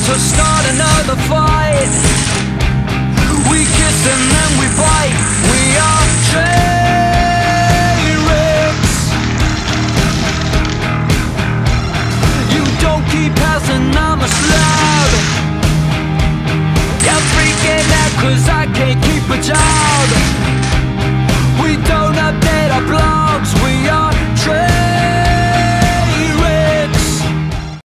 to start another fight. We kiss and then we bite. We are train wrecks. You don't keep passing, I'm a slab. You're freaking out 'cause I can't keep a job. We don't